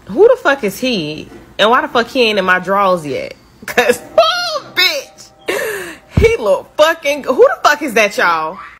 Who the fuck is he? And why the fuck he ain't in my drawers yet? Cause, oh, bitch, he look fucking. Who the fuck is that, y'all?